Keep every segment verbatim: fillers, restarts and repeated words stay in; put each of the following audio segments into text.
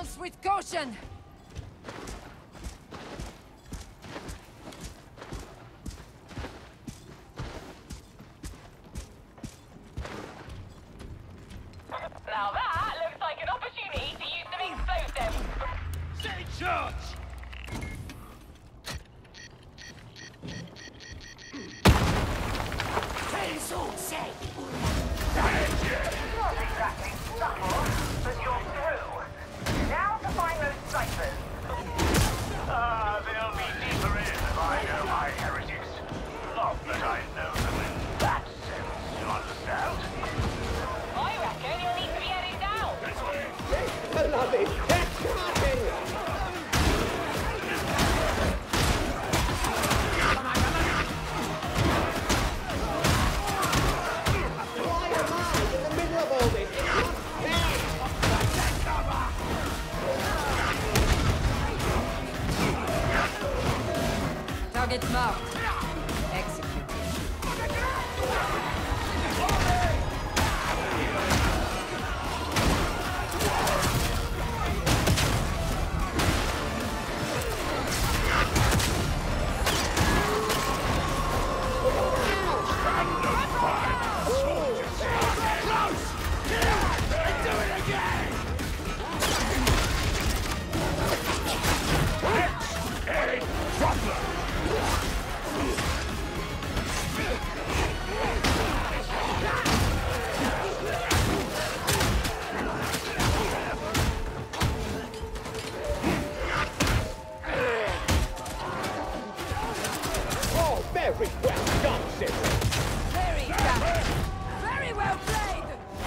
Pronounce with caution! Now that looks like an opportunity to use some explosives. Take charge! Not exactly subtle, but you're through. Now to find those ciphers. Ah, they'll be deeper in if I know my heretics. Not that I know them in that sense, you understand? I reckon you'll need to be heading down. Beloved, that's nothing! Why am I in the middle of all this? It's not fair! Target marked. Execute. Oh, very well done, sis! Very done. Very well played!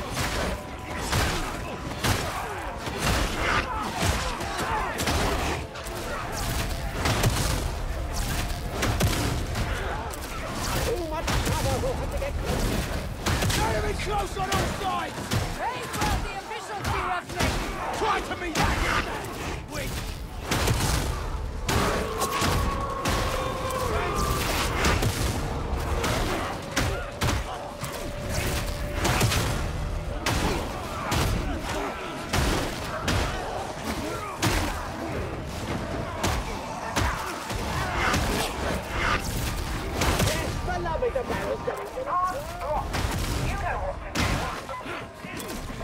Too much cover, we'll have to get closer. Enemy close on all sides! Very well the officials be roughly! Try to meet that! Wait! Yes, beloved, the barrel's going to... Hard drop. You know what to do.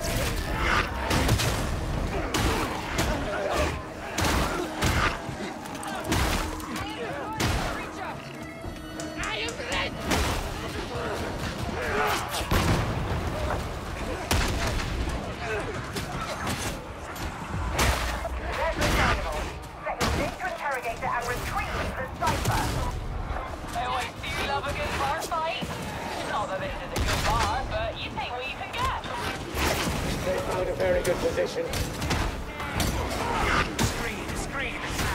There's the terminal. Set your data interrogator and retrieve the cipher. I always do love a good bar fight. Not that this is a good bar, but you take what you can get. They found a very good position. Screen, screen!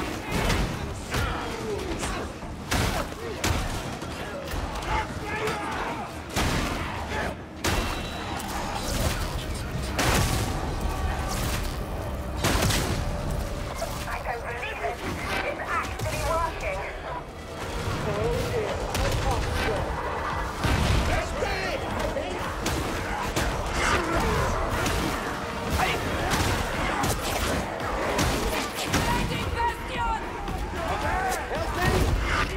I don't believe it. It's actually working. Oh dear, I can't stop. Let's go! Lighting bastion! Help me!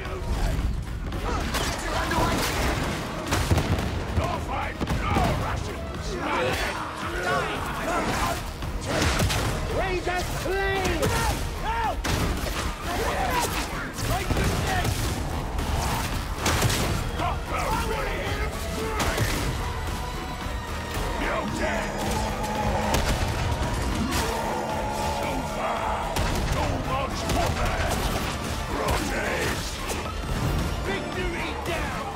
No fight, no rushing! Razor flame! Help! Take the stick! Crossbow ready! You're dead! So far, so much water! Protest! Victory down!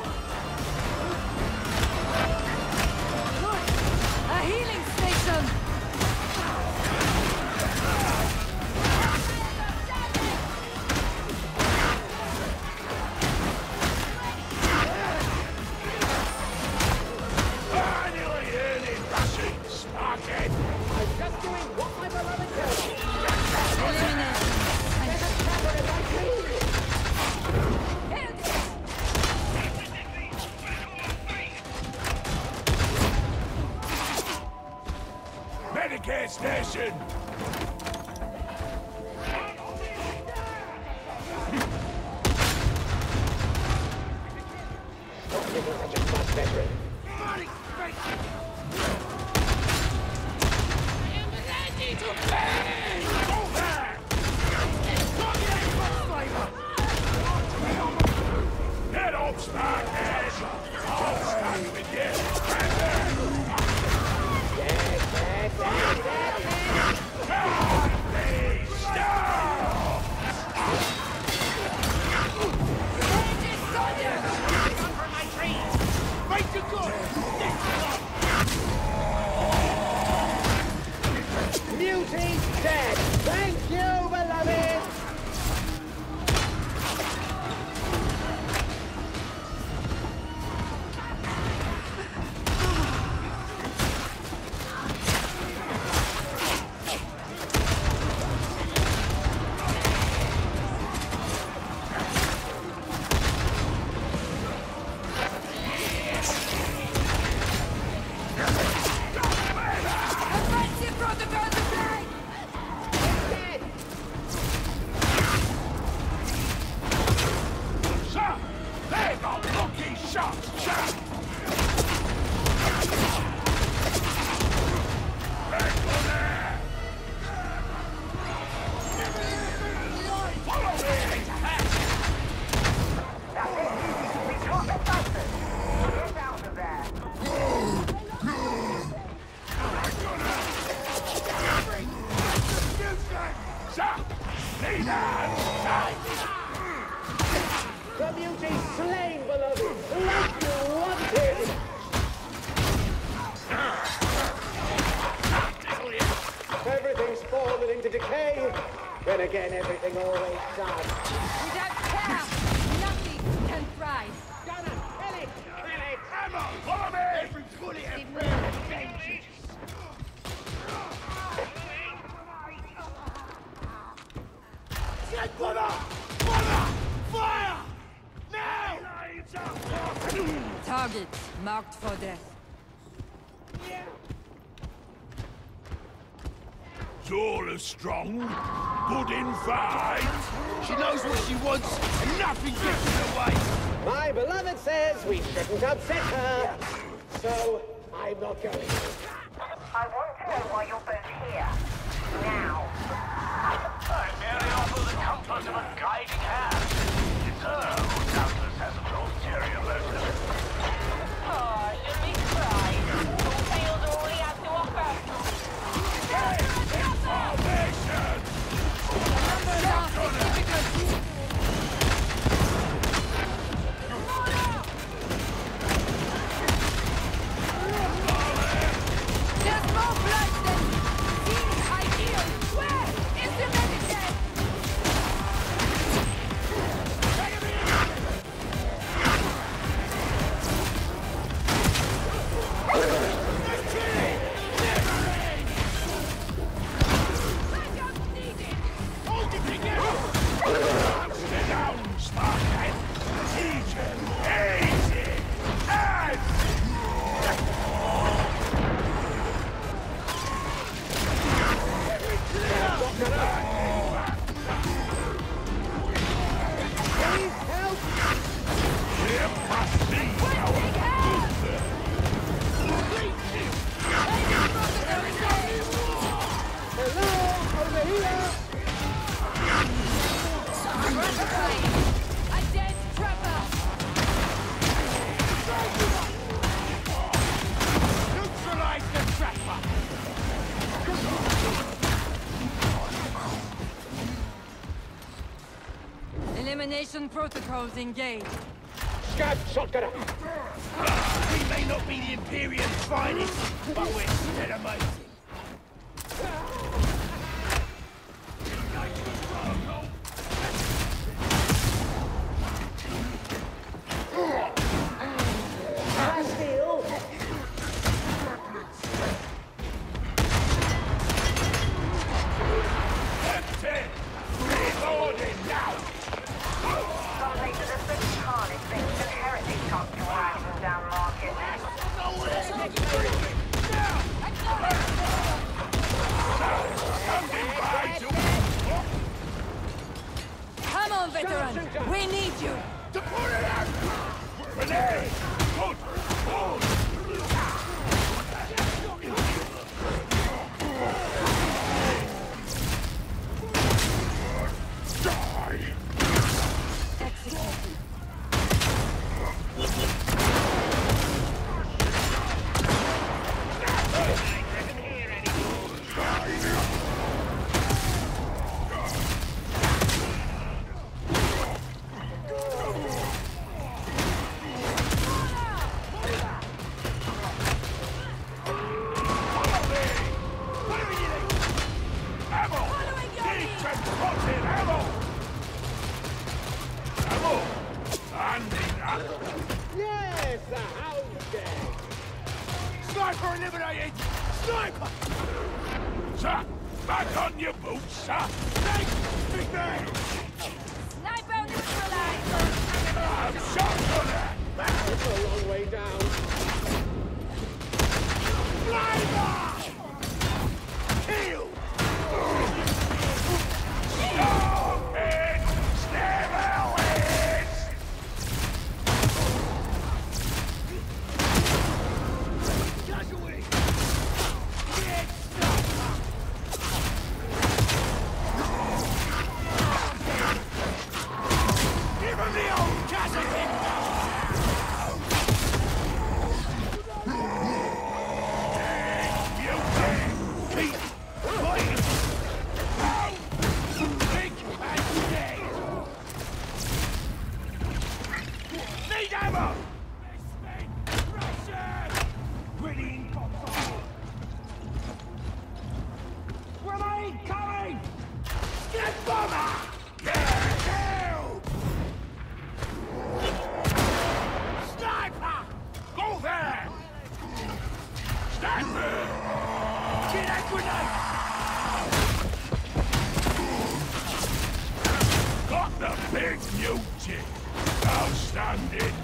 Good! A healing station! Finally early rushing! Sparking! I'm just doing what my beloved tells me. Elimination. Get as clever as I can. Held it! Medicare station! dead. Thank you, beloved. Offensive protocols applied! Dead. Sir! They've got lucky shots, sir! Follow me! That's it. We've got the ciphers. Get out of there. Sir! Need hand! The beauty slain, beloved. Like you wanted. Everything's fallen into decay. Then again, everything always does. Without care, nothing can thrive. Gunner, kill it! Kill it! Ammo! Follow me! Every bullet and vengeance! Get one up! Fire! Fire! Now! Targets marked for death. Zora strong, good in fight. She knows what she wants, and nothing gets in the way. My beloved says we shouldn't upset her. So, I'm not going. I want to know why you're both here. Now. I merely offer the comfort of a guiding hand. It's her who doubtless has an ulterior motive. Oh, should we cry? All failed all he has to offer. Formation! Numbers are significant. There's more blood than seems ideal. Where is the medicine? Backup needed. Hold it together! Sit down, smarthead! Easy! Easy! And... Please help! Here must be our Big hand. Hello, over here! A dead trapper. neutralize the trapper! Elimination protocols engaged. Scab shotgunner! We may not be the Imperium's finest, but we're still amazing. Bastille! Captain! Reloading now! Some places are so carnage things and heretics can't drag them down market. Standing by to... Come on, veteran. We need you. to put it out! Grenade! Good! Good! Die! Sniper eliminated! Sniper! Sir, back on your boots, sir! Take me there! Sniper neutralized! I'm shot for that! It's a long way down. Sniper! Kill! Stop it! Snare it! Casualty! Get Sniper! Give him the old casualty! Got the big new chick. Outstanding.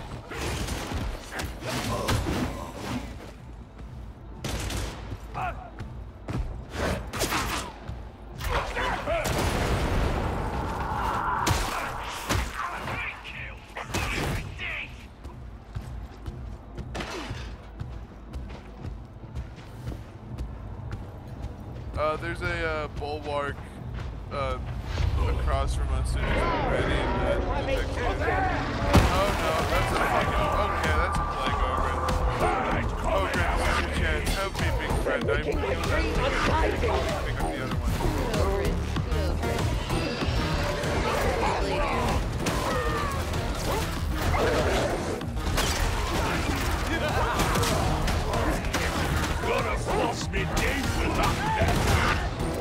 Uh, there's a uh, bulwark uh, across from us. So just be ready. And oh no, that's a plague. Okay, that's a plague over. Oh, Grant, what's your chance? Help me, big friend. I'm healing. Pick up the other one. Gonna floss me deep with that.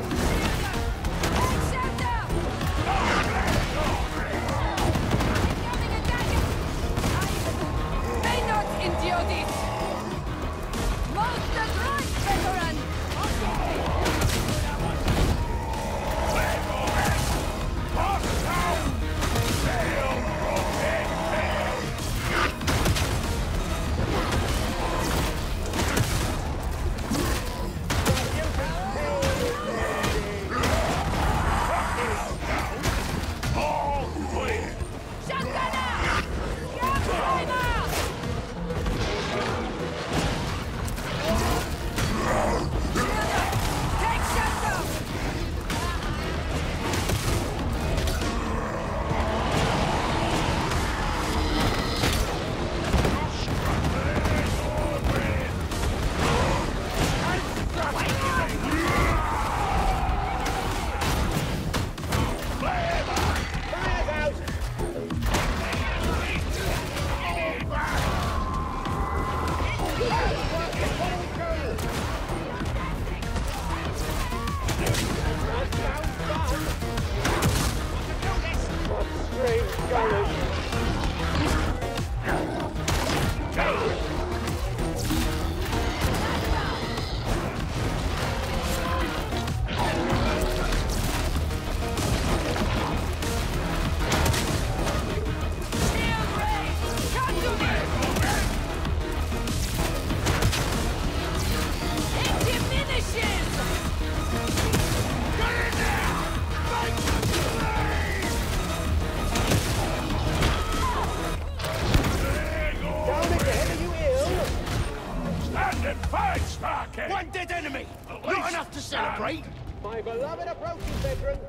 One dead enemy! Not enough to celebrate! My beloved approaches, veteran.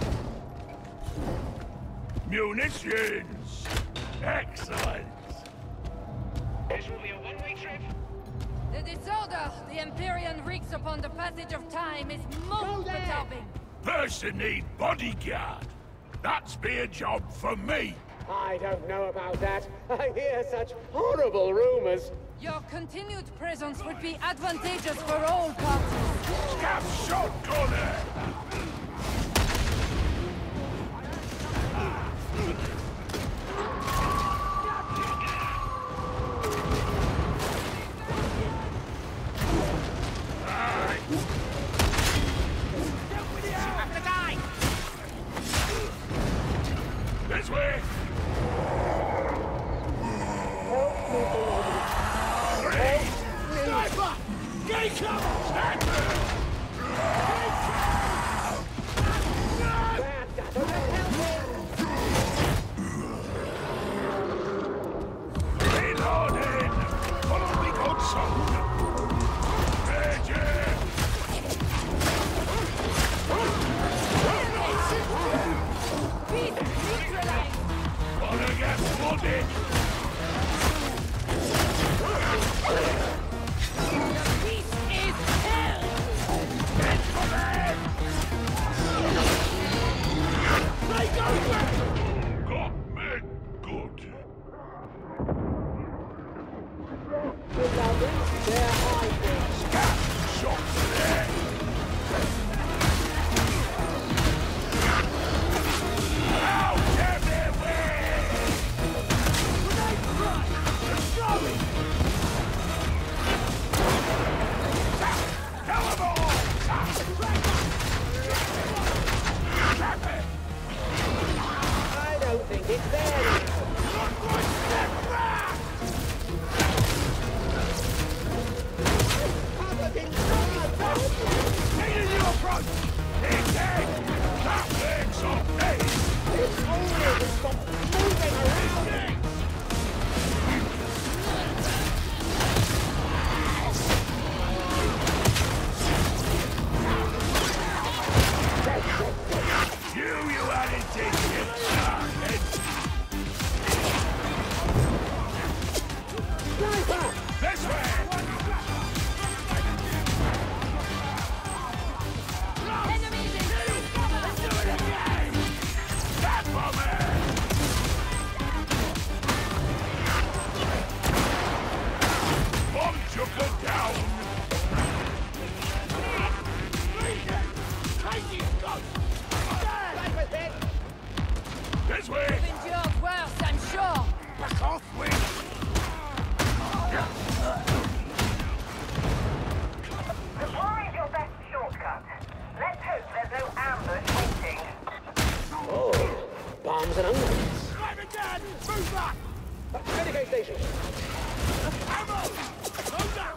Munitions! Excellent! This will be a one-way trip. The disorder the Empyrean wreaks upon the passage of time is most perturbing. Person need bodyguard. That's be a job for me. I don't know about that. I hear such horrible rumors. Your continued presence would be advantageous for all parties. Scav shotgunner! This way! Sniper! Get cover! Sniper! Reloading! Follow me, good son! Beast neutralized! Wanna get flooded? The beast is hell! Get for them! Take over! Got me good. Scat! Shots there! Out everywhere! Grenade strike! Let's go! Kill them all! Trap it! I don't think it's there now. Look like step back! Taking you approach! He's dead! That legs on me! It's only to stop moving around. You, you hadn't taken it, started! Sniper! This way! Enemies in cover! Let's do it again! Stand for me! Bomb chucker down! Sniper's dead! This way! Endured worse, I'm sure! Back off, Wing! Supply is your best shortcut. Let's hope there's no ambush waiting. Oh, bombs and unloads. Drive it down! Move back! Medical station. Ammo! Load up!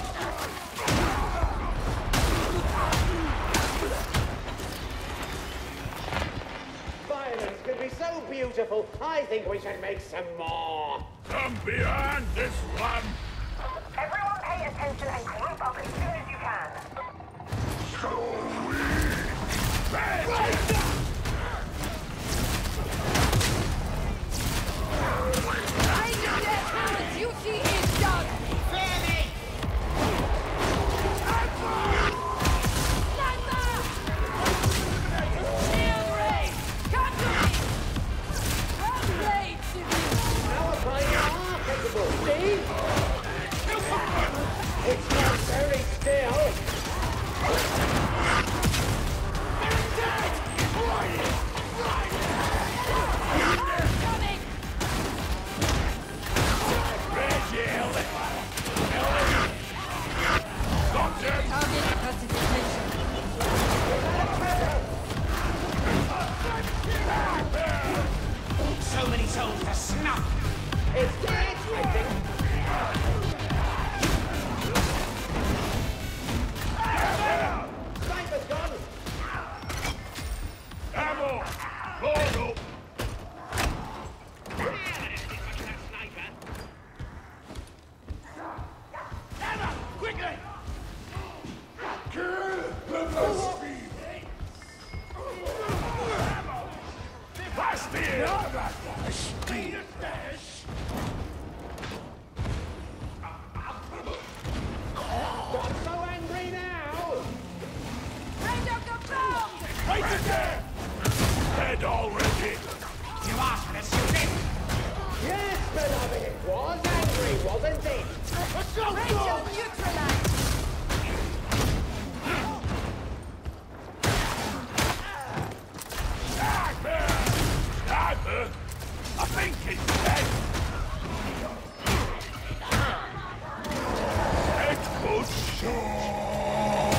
Violence could be so beautiful. I think we should make some more. Come behind this one! Everyone pay attention and group up as soon as you can. Red! I do that how the duty is done! Clearly! Sniper! Shield raid! Come to me! Well played, civilian! Our pioneers are capable. See? It's not very still. Coming! Target classification. So many souls to snuff! It's dead, I think. Sniper's gone. Ammo! Load up! Emma! Quickly! Kill the speed! Blast it! Speed it dash! Not so angry now. Range of the bomb! Right there! Dead already! You asked for this, you did! Yes, beloved, it was angry, wasn't it? Let's go, Range neutralized! Sniper! Sniper! I think it's dead! It's good shot!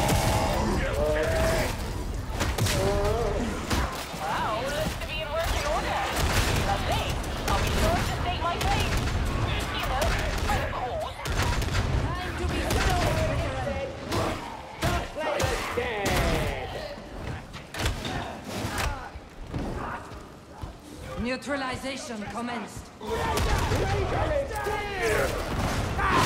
Wow, looks to be in working order. Neutralization commenced. Raider is dead!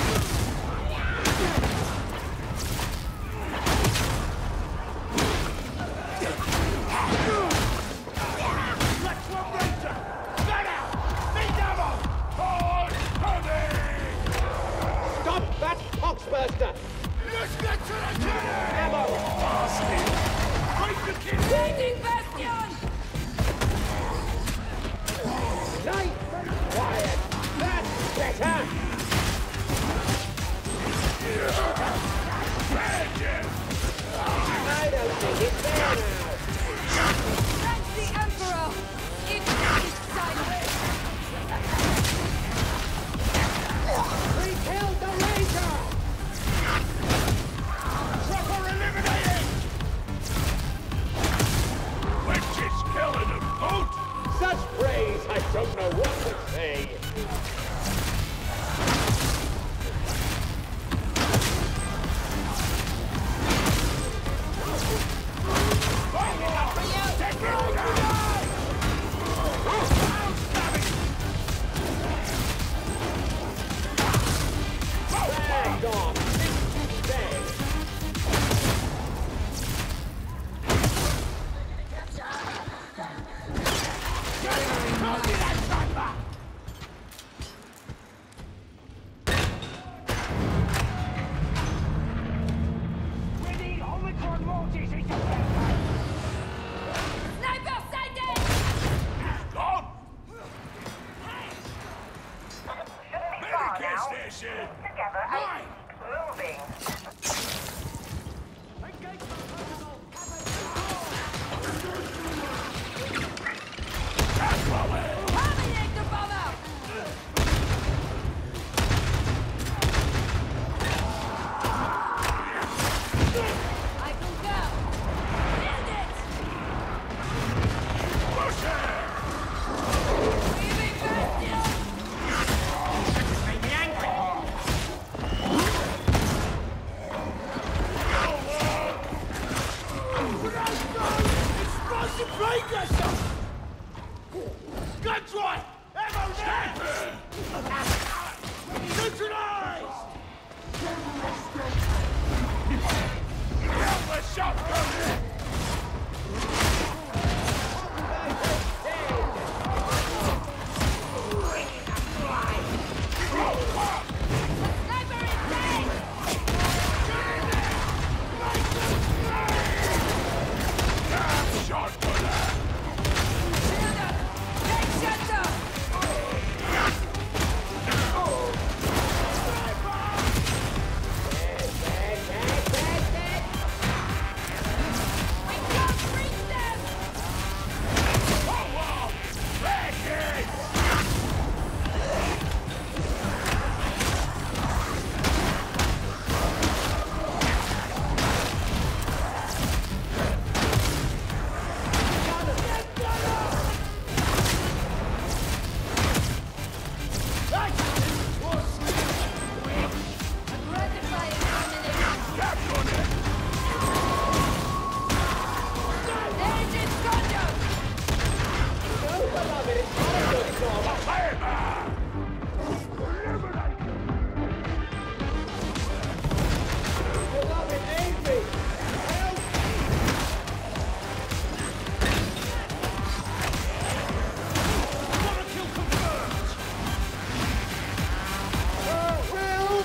Let's go, Ranger! Get out! Be double! Hold heavy! Stop that Poxburster! Let's get to the cannon! Ammo! Bastard! Break the kid! Waiting Bastion! Nice and quiet! That's better! I don't think it's there now. Thank the Emperor! It is silent! We killed the Ranger! Trapper eliminated! Which is killing them, boat! Such praise, I don't know what to say. Back off! Stay! We need Omicron mortars in the Sniper sighted! Gone! Shouldn't be far Medicare now. station! Together Right! and moving. Terminate the bomber! I can go! Build it! Leaving Bastion! Make me angry. Explosive breakers! Guns right! Ammo there! Neutralized! Helpless shotgun! Sniper is dead! Shot for that! Builder! Take shelter! We can't reach them! Gratifying termination! Engine conduct! No, beloved, it's not a good storm. Beloved, aid me! Help! Uh, Will!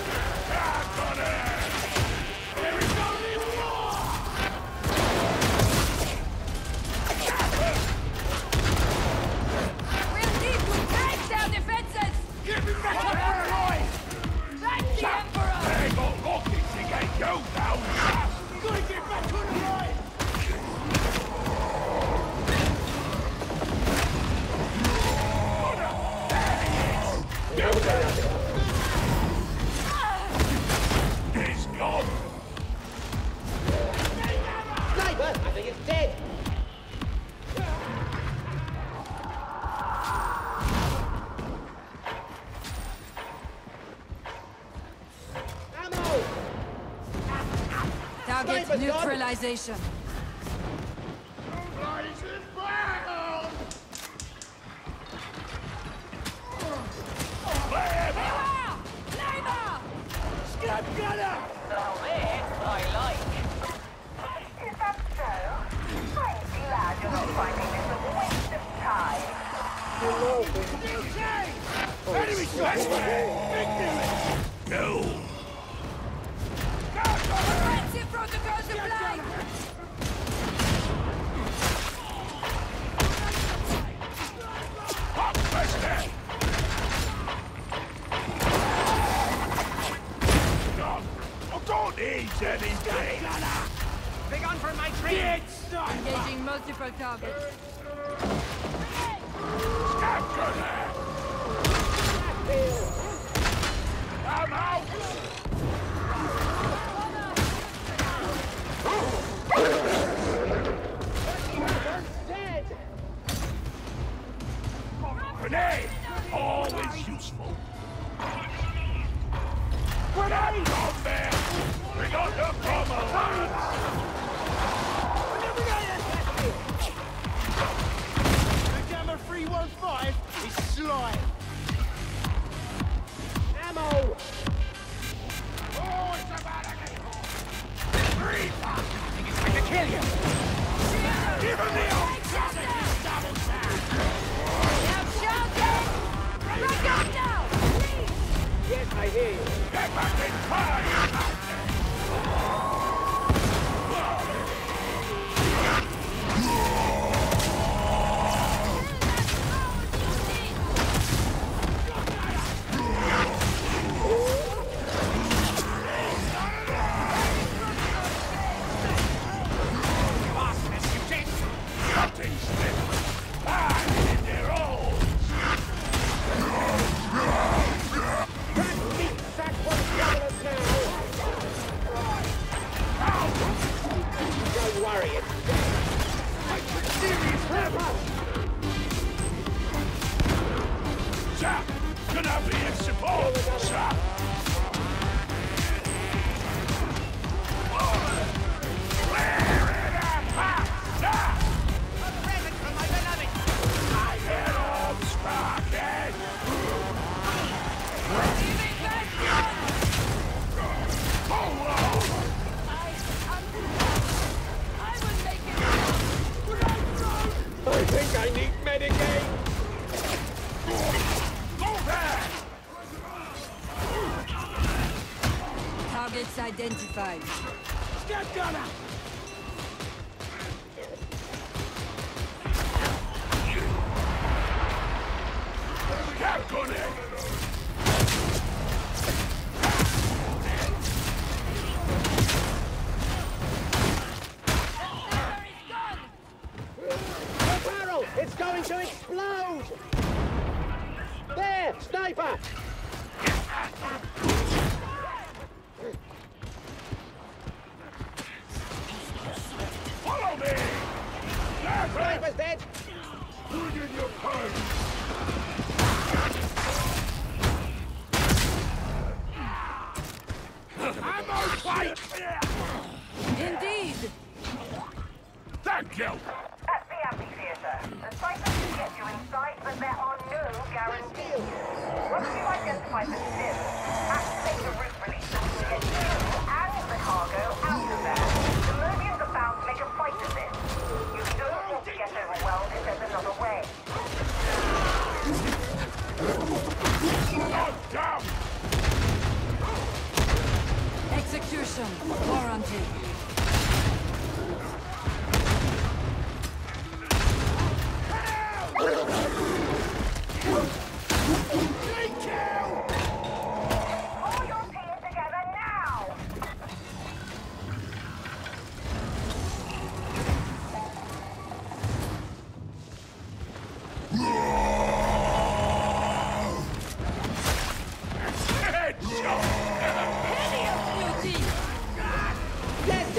We'll need to break their defenses! Give me back to Roy! Thank the Emperor! They got rockets against you now! Gotta get back to the right! No, beloved. He's gone! Sniper, I think it's dead. Ammo! Target Sniper, neutralization. Enemy suspect! Go! Offensive protocols applied! Hot first. I don't need anything! Big on for my treat! Engaging multiple targets. Stab gunner! I'm out! Dead! Grenade! Always useful. Grenade on there! We got the bomber! The Gamma three one five is slime. Ammo! Oh, it's about to get three! I think it's going to kill you! Give him the old classic double tap! Now shouting! Back up now! Please! Yes, I hear you. Get back in fire! Cutting stick! Ah, in their own! That meat sack won't trouble us now. Don't worry, it's dead. Serious level! Chap! Gonna be in support! Chap! Clear it up! Ha! Chap! I hear all sparking! Hold on! I will make it! I think I need Medicaid. Go there! Targets identified. Stab gunner! Stab gunner! The barrel! It's going to explode! There! Sniper! Follow me! Sniper! Sniper's dead! Bring in your purse! Ammo fight! Indeed! Thank you! At the amphitheater, the ciphers can get you inside, but there are no guarantees. Once you identify the sim, activate the route release to get you and the cargo out of there. The Mervians are bound to make a fight of this. You don't want to get overwhelmed if there's another way. God damn! Execution warranted. Pull your team together now! Headshot! Beauty! Yes,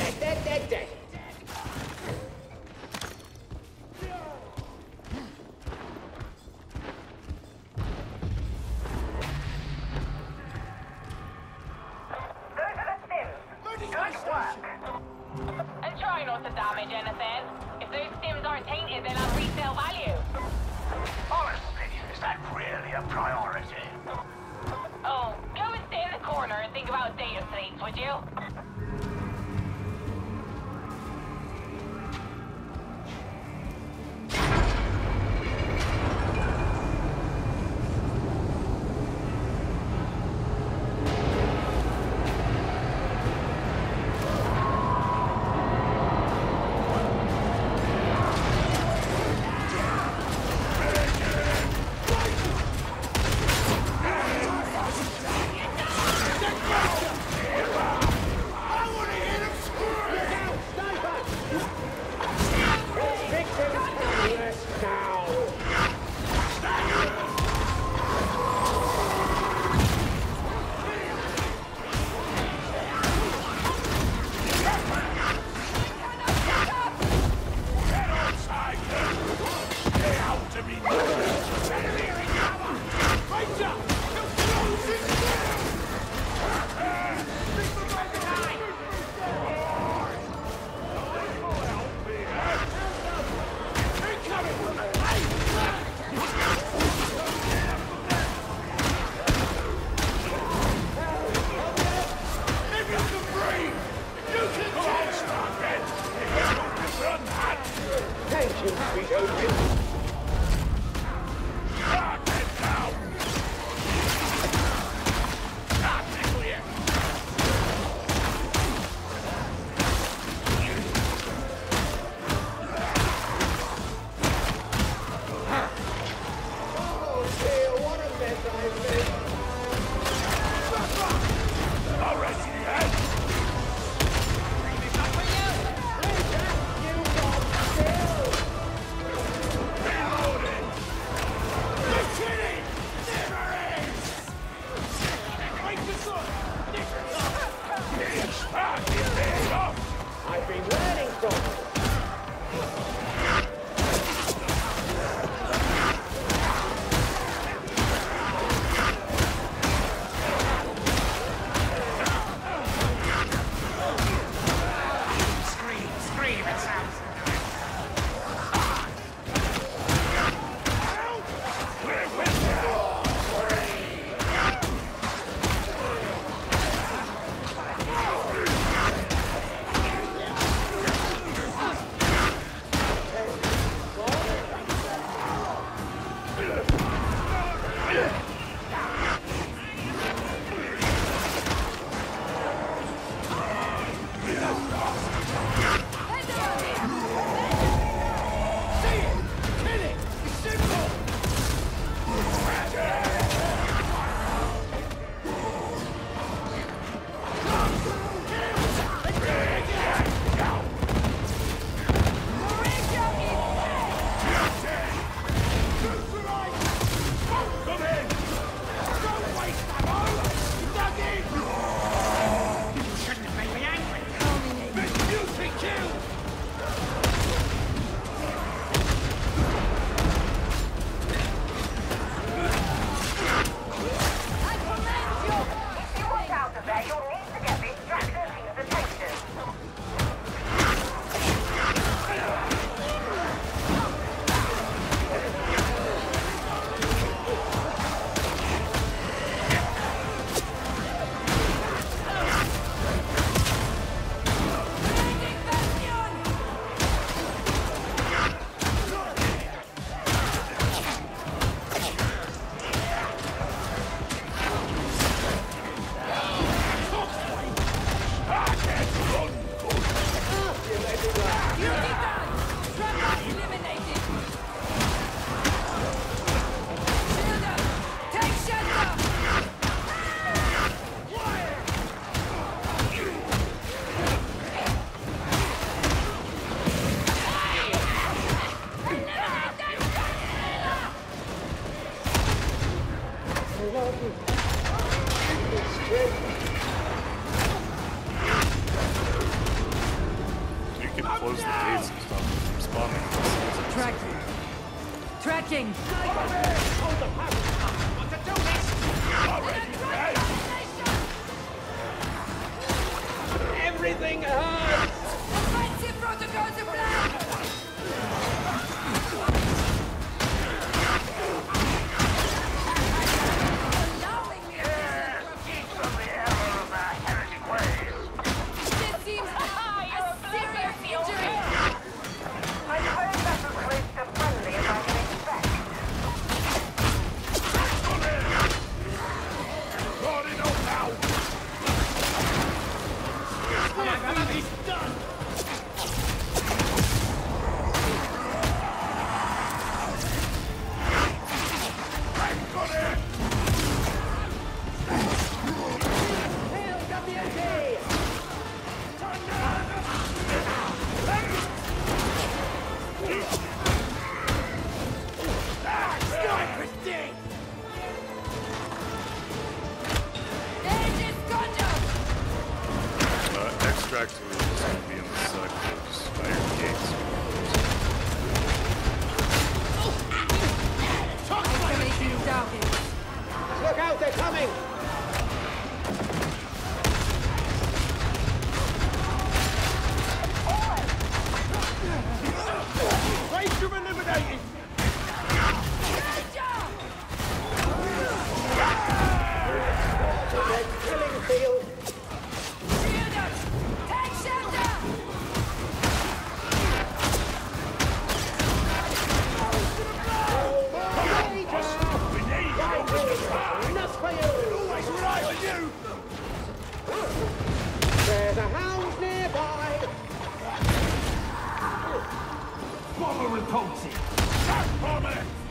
Sweet opium. I've been learning something. Scream, scream, it sounds You can close the gates and stop them from spawning. Tracking. Tracking. Everything hurts! Offensive protocols applied. Allowing me to Keep from the error of our heretic ways. This seems a serious injury. I suppose that was close to friendly as I can expect. Not enough now. He's done! There's his conduct. Uh, extract room is going to be in the side of those iron gates. Activating targets. Look out, they're coming! Ranger eliminated! They're killing field. Shield us. Take shelter. Not for me!